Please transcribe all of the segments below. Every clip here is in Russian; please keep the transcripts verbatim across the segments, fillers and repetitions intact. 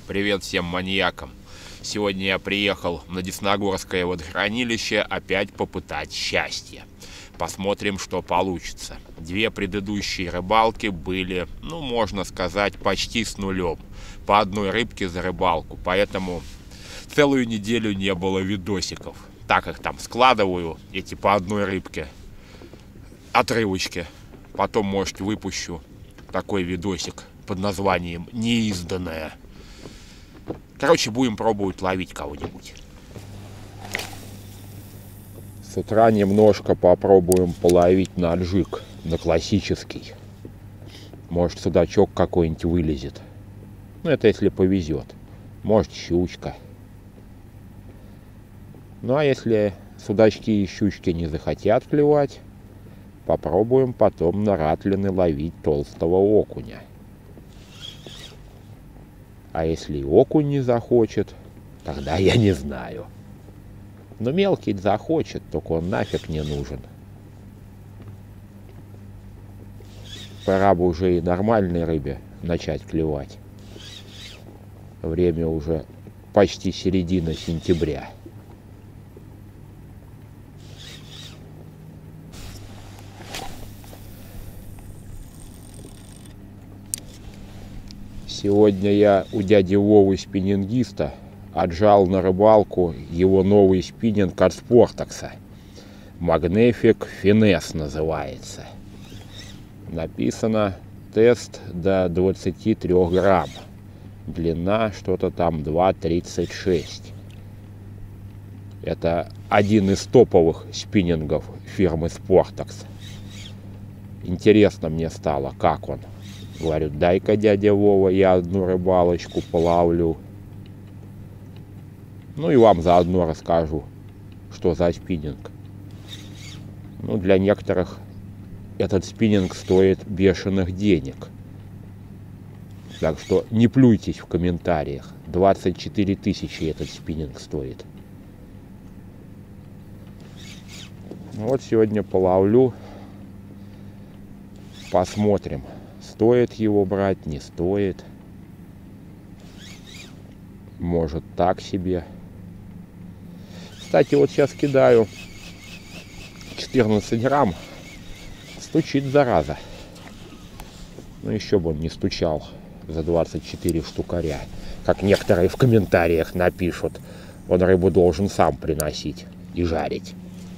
Привет всем маньякам! Сегодня я приехал на Десногорское водохранилище опять попытать счастье. Посмотрим, что получится. Две предыдущие рыбалки были, ну, можно сказать, почти с нулем. По одной рыбке за рыбалку, поэтому целую неделю не было видосиков. Так их там складываю, эти по одной рыбке, отрывочки. Потом, может, выпущу такой видосик под названием «Неизданное». Короче, будем пробовать ловить кого-нибудь. С утра немножко попробуем половить на джиг, на классический. Может, судачок какой-нибудь вылезет. Ну, это если повезет. Может, щучка. Ну, а если судачки и щучки не захотят клевать, попробуем потом на ратлины ловить толстого окуня. А если и окунь не захочет, тогда я не знаю. Но мелкий захочет, только он нафиг не нужен. Пора бы уже и нормальной рыбе начать клевать. Время уже почти середина сентября. Сегодня я у дяди Вовы спиннингиста отжал на рыбалку его новый спиннинг от Спортекса. Magnefic Finesse называется. Написано тест до двадцати трёх грамм. Длина что-то там два тридцать шесть. Это один из топовых спиннингов фирмы Sportex. Интересно мне стало, как он. Говорю, дай-ка, дядя Вова, я одну рыбалочку половлю. Ну и вам заодно расскажу, что за спиннинг. Ну, для некоторых этот спиннинг стоит бешеных денег. Так что не плюйтесь в комментариях. двадцать четыре тысячи этот спиннинг стоит. Вот сегодня половлю. Посмотрим. Стоит его брать, не стоит. Может, так себе. Кстати, вот сейчас кидаю четырнадцать грамм. Стучит, зараза. Ну, еще бы он не стучал за двадцать четыре штукаря. Как некоторые в комментариях напишут. Он рыбу должен сам приносить и жарить.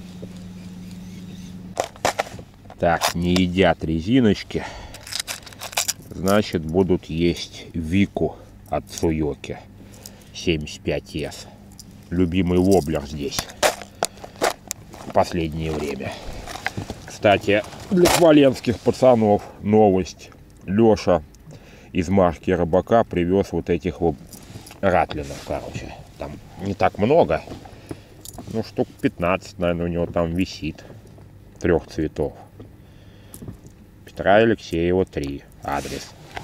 Так, не едят резиночки. Значит, будут есть Вику от Цуёки семьдесят пять эс. Любимый воблер здесь в последнее время. Кстати, для смоленских пацанов новость. Леша из марки Рыбака привез вот этих вот ратлинов, короче. Там не так много. Ну, штук пятнадцать, наверное, у него там висит. Трех цветов. Петра Алексеева три. Адрес.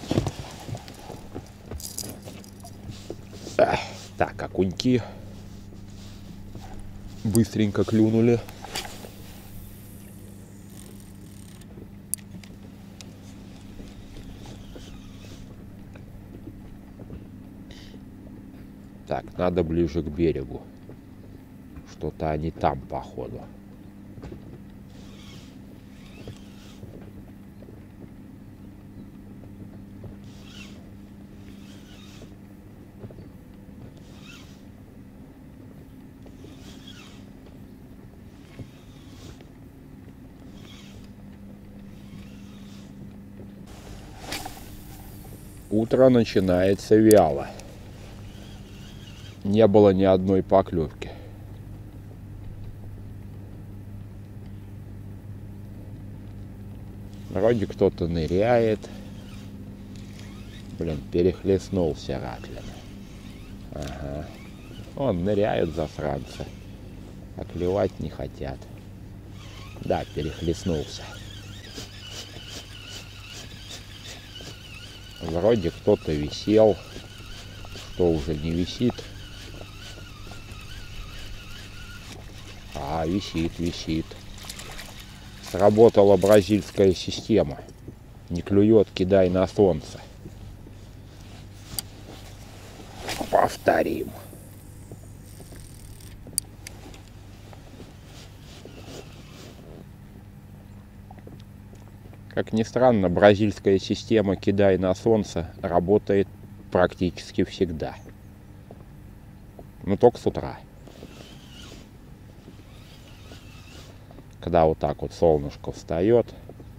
Эх, так, окуньки быстренько клюнули. Так, надо ближе к берегу. Что-то они там, походу. Утро начинается вяло. Не было ни одной поклевки. Вроде кто-то ныряет. Блин, перехлестнулся ратлин. Ага. Вон, ныряют засранцы. А клевать не хотят. Да, перехлестнулся. Вроде кто-то висел, что уже не висит. А, висит, висит. Сработала бразильская система. Не клюет, кидай на солнце. повторим. Как ни странно, бразильская система «кидай на солнце» работает практически всегда. Но только с утра. Когда вот так вот солнышко встает.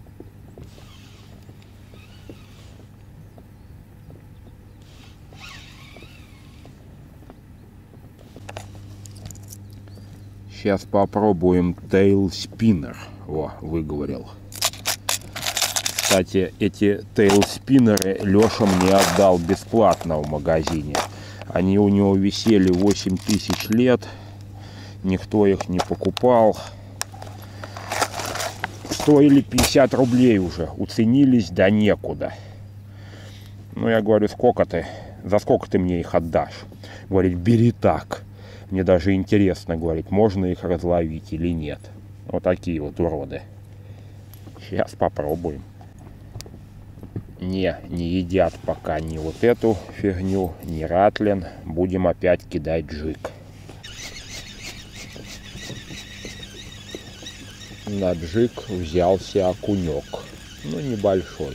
Сейчас попробуем Tail Spinner. О, выговорил. Кстати, эти тейлспиннеры Леша мне отдал бесплатно в магазине. Они у него висели восемь тысяч лет. Никто их не покупал. Стоили пятьдесят рублей уже. Уценились да некуда. Ну, я говорю, сколько ты? За сколько ты мне их отдашь? Говорит, бери так. Мне даже интересно, говорит, можно их разловить или нет. Вот такие вот уроды. Сейчас попробуем. Не, не едят пока ни вот эту фигню, ни ратлин. Будем опять кидать джиг. На джиг взялся окунек. Ну, небольшой.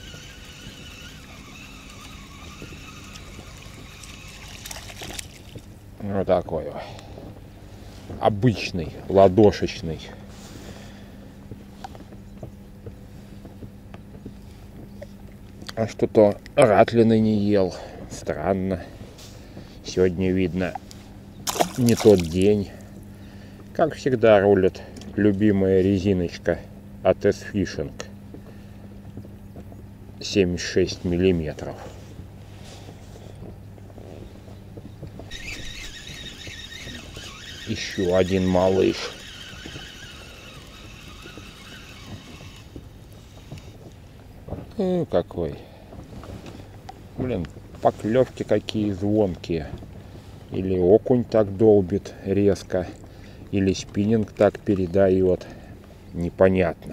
Вот такой вот. Обычный, ладошечный. А что-то ратлины не ел. Странно. Сегодня, видно, не тот день. Как всегда, рулит любимая резиночка от S-Fishing. семьдесят шесть миллиметров. Еще один малыш. Ну, какой. Блин, поклевки какие звонкие. Или окунь так долбит резко, или спиннинг так передает. Непонятно.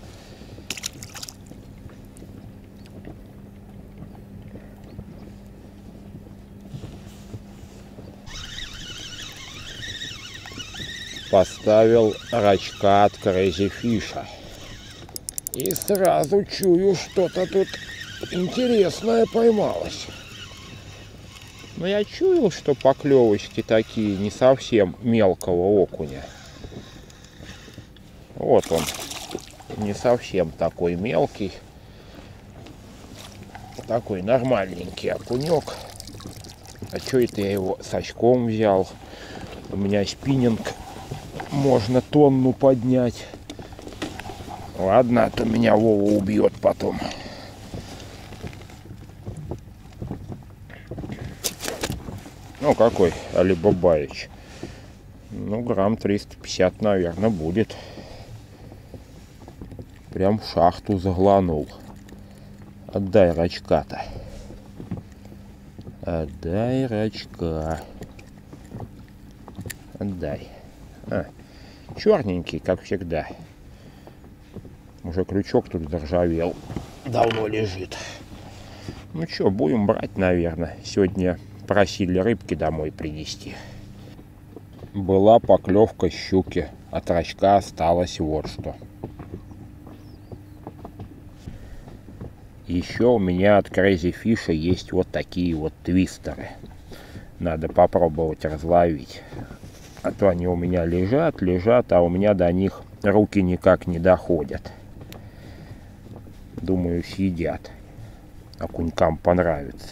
Поставил рачка от Crazy Fish. И сразу чую, что-то тут интересное поймалось. Но я чуял, что поклевочки такие не совсем мелкого окуня. Вот он. Не совсем такой мелкий. Такой нормальненький окунек. А что это я его с очком взял? У меня спиннинг. Можно тонну поднять. Ладно, а то меня Вова убьет потом. Ну, какой Алибабаич. Ну, грамм триста пятьдесят, наверное, будет. Прям в шахту заглянул. Отдай рачка-то. Отдай рачка. Отдай. А, черненький, как всегда. Уже крючок тут заржавел. Давно лежит. Ну что, будем брать, наверное. Сегодня просили рыбки домой принести. Была поклевка щуки. От рачка осталось вот что. Еще у меня от Crazy Fish есть вот такие вот твистеры. Надо попробовать разловить. А то они у меня лежат, лежат, а у меня до них руки никак не доходят. Думаю, съедят. Окунькам понравится.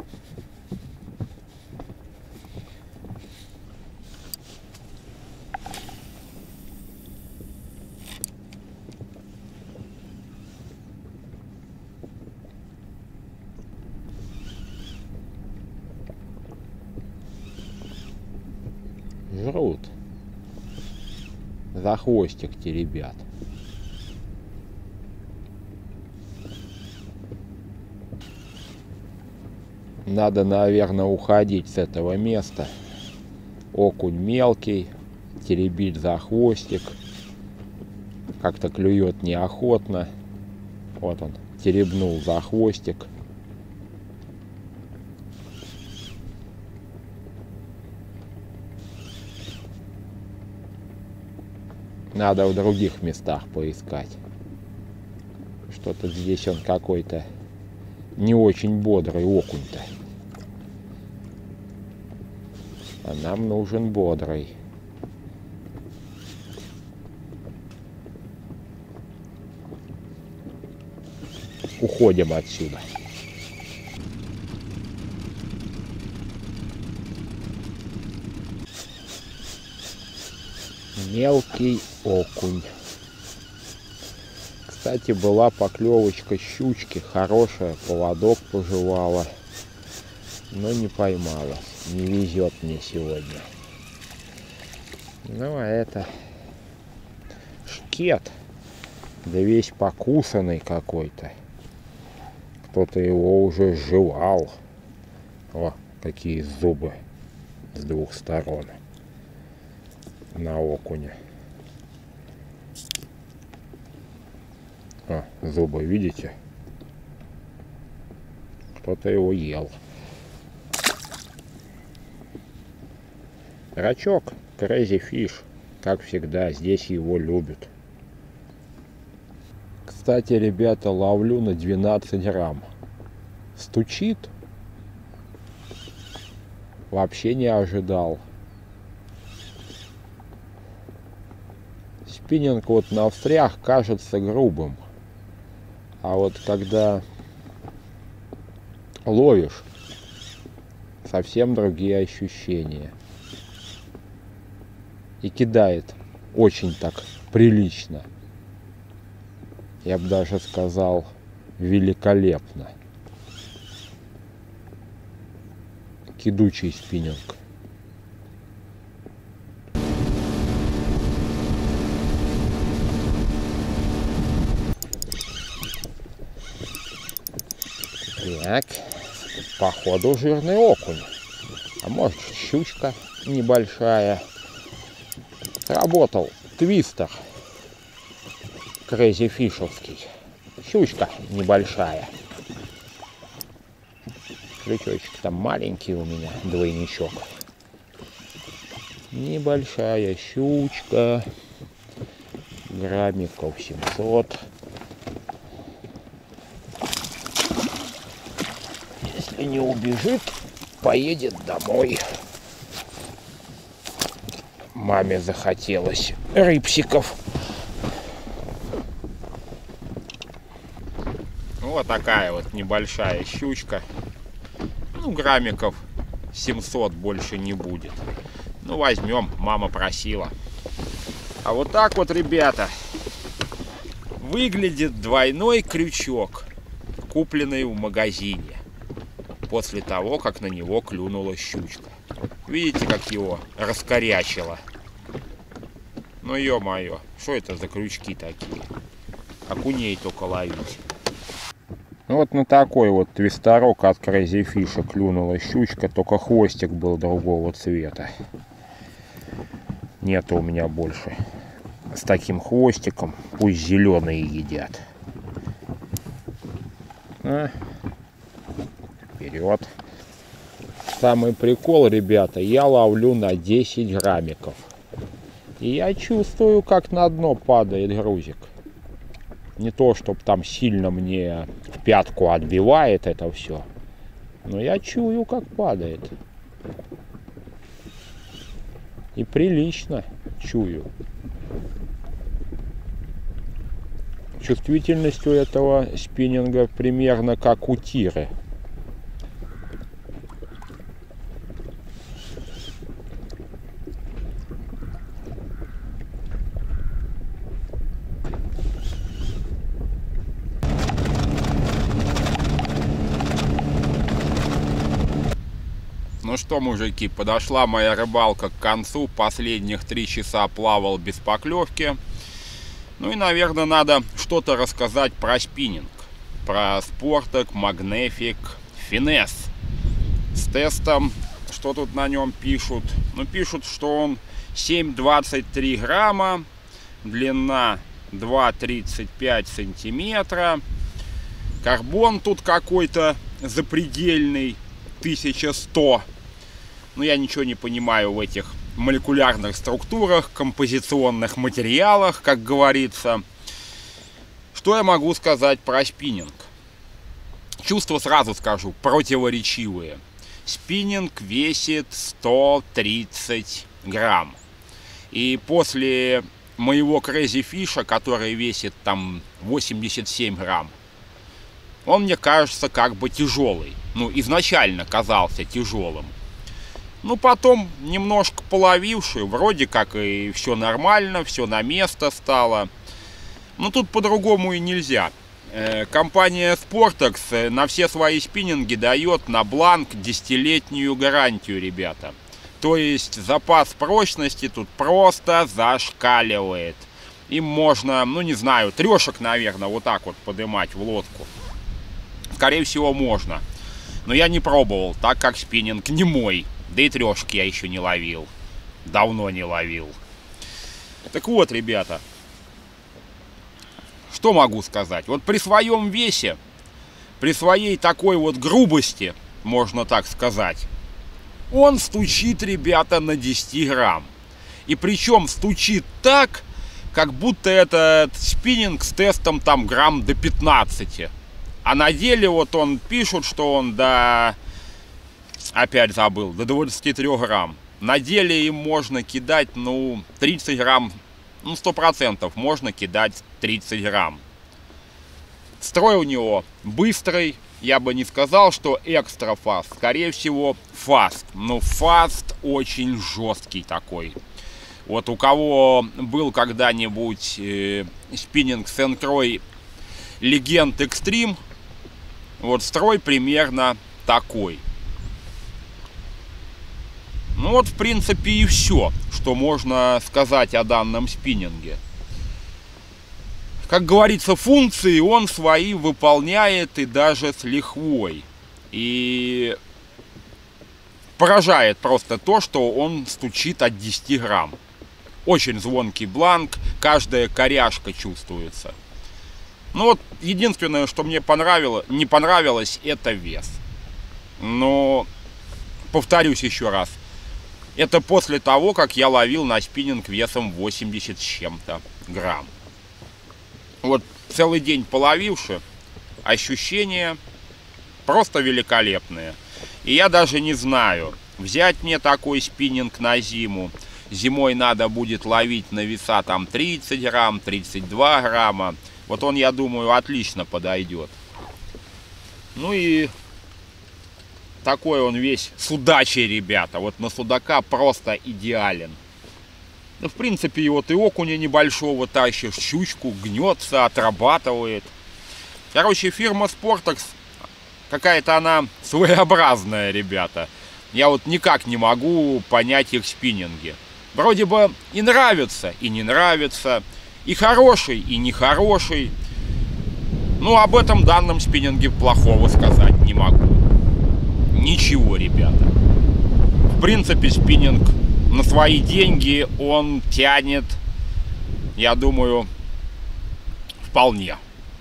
Жрут. За хвостик теребят. Надо, наверное, уходить с этого места. Окунь мелкий, теребит за хвостик. Как-то клюет неохотно. Вот он, теребнул за хвостик. Надо в других местах поискать. Что-то здесь он какой-то не очень бодрый окунь-то. А нам нужен бодрый. Уходим отсюда. Мелкий окунь. Кстати, была поклевочка щучки, хорошая, поводок пожевала, но не поймала. Не везет мне сегодня. Ну, а это шкет, да весь покусанный какой-то. Кто-то его уже жевал. О, какие зубы с двух сторон на окуне. О, зубы, видите? Кто-то его ел. Рачок, Crazy Fish, как всегда, здесь его любят. Кстати, ребята, ловлю на двенадцать грамм. Стучит. Вообще не ожидал. Спиннинг вот на встрях кажется грубым. А вот когда ловишь, совсем другие ощущения. И кидает очень так прилично. Я бы даже сказал, великолепно. Кидучий спиннинг. Так, походу жирный окунь. А может щучка небольшая. Работал твистер Crazy Fish'овский. Щучка небольшая. Крючочек там маленький у меня, двойничок. Небольшая щучка. Граммиков семьсот. Если не убежит, поедет домой. Маме захотелось рыбсиков. Вот такая вот небольшая щучка. Ну, граммиков семьсот больше не будет. Ну, возьмем, мама просила. А вот так вот, ребята, выглядит двойной крючок, купленный в магазине, после того, как на него клюнула щучка. Видите, как его раскорячило? Ну, ё-моё, что это за крючки такие? Окуней только ловить. Вот на такой вот твисторок от Crazy Fish клюнула щучка, только хвостик был другого цвета. Нету у меня больше с таким хвостиком. Пусть зеленые едят. А, вперед. Самый прикол, ребята, я ловлю на десять граммиков. И я чувствую, как на дно падает грузик. Не то, чтобы там сильно мне в пятку отбивает это все. Но я чую, как падает. И прилично чую. Чувствительность у этого спиннинга примерно как у тиры. Ну что, мужики, подошла моя рыбалка к концу. Последних три часа плавал без поклевки. Ну и, наверное, надо что-то рассказать про спиннинг. Про Sportec Magnefic Finesse. С тестом, что тут на нем пишут? Ну, пишут, что он семь двадцать три грамма, длина два тридцать пять сантиметра. Карбон тут какой-то запредельный, тысяча сто. Ну, я ничего не понимаю в этих молекулярных структурах, композиционных материалах, как говорится. Что я могу сказать про спиннинг? Чувства, сразу скажу, противоречивые. Спиннинг весит сто тридцать грамм. И после моего Crazy Fish, который весит там восемьдесят семь грамм, он мне кажется как бы тяжелый. Ну, изначально казался тяжелым. Ну, потом, немножко половивший, вроде как и все нормально, все на место стало. Но тут по-другому и нельзя. Компания Sportex на все свои спиннинги дает на бланк десятилетнюю гарантию, ребята. То есть запас прочности тут просто зашкаливает. Им можно, ну не знаю, трешек, наверное, вот так вот поднимать в лодку. Скорее всего, можно. Но я не пробовал, так как спиннинг не мой. Да и трешки я еще не ловил. Давно не ловил. Так вот, ребята. Что могу сказать? Вот при своем весе, при своей такой вот грубости, можно так сказать, он стучит, ребята, на десять грамм. И причем стучит так, как будто этот спиннинг с тестом там грамм до пятнадцати. А на деле вот он пишут, что он до... Опять забыл, до двадцати трёх грамм. На деле им можно кидать, ну, тридцать грамм. Ну, сто процентов можно кидать тридцать грамм. Строй у него быстрый. Я бы не сказал, что экстра фаст. Скорее всего, фаст. Но фаст очень жесткий такой. Вот у кого был когда-нибудь э, спиннинг с энкрой Legend Extreme, вот строй примерно такой. Ну вот, в принципе, и все, что можно сказать о данном спиннинге. Как говорится, функции он свои выполняет и даже с лихвой. И поражает просто то, что он стучит от десяти грамм. Очень звонкий бланк, каждая коряшка чувствуется. Ну вот, единственное, что мне понравилось, не понравилось, это вес. Но, повторюсь еще раз, это после того, как я ловил на спиннинг весом восемьдесят с чем-то грамм. Вот целый день половивши, ощущения просто великолепные. И я даже не знаю, взять мне такой спиннинг на зиму. Зимой надо будет ловить на веса там тридцать грамм, тридцать два грамма. Вот он, я думаю, отлично подойдет. Ну и... такой он весь судачий, ребята. Вот на судака просто идеален. Ну, в принципе, и вот и окуня небольшого тащишь, щучку, гнется, отрабатывает. Короче, фирма Sportex, какая-то она своеобразная, ребята. Я вот никак не могу понять их спиннинги. Вроде бы и нравится, и не нравится. И хороший, и нехороший. Ну, об этом данном спиннинге плохого сказать не могу. Ничего, ребята. В принципе, спиннинг на свои деньги он тянет, я думаю, вполне.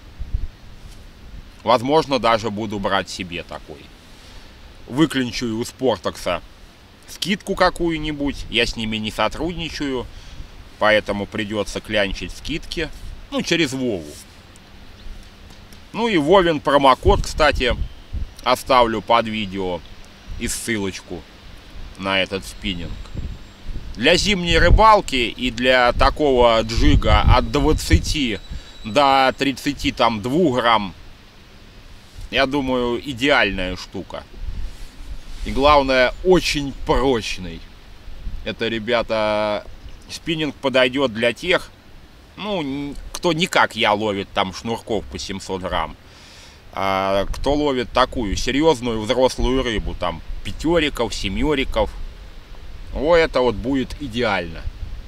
Возможно, даже буду брать себе такой. Выклинчу у Sportex скидку какую-нибудь. Я с ними не сотрудничаю, поэтому придется клянчить скидки. Ну, через Вову. Ну и Вовин промокод, кстати, оставлю под видео и ссылочку на этот спиннинг. Для зимней рыбалки и для такого джига от двадцати до тридцати двух грамм, я думаю, идеальная штука. И главное, очень прочный. Это, ребята, спиннинг подойдет для тех, ну, кто не как я ловит там шнурков по семьсот грамм. А кто ловит такую серьезную взрослую рыбу, там пятериков, семериков, о, это вот будет идеально.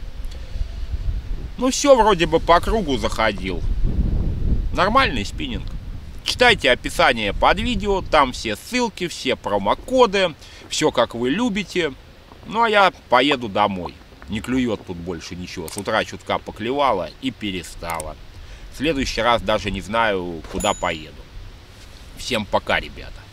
Ну все, вроде бы по кругу заходил. Нормальный спиннинг. Читайте описание под видео, там все ссылки, все промокоды, все как вы любите. Ну а я поеду домой. Не клюет тут больше ничего. С утра чутка поклевала и перестала. В следующий раз даже не знаю, куда поеду. Всем пока, ребята.